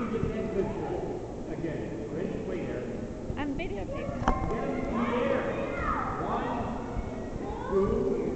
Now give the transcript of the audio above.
I'm videotaping. Get him in the air. 1, 2,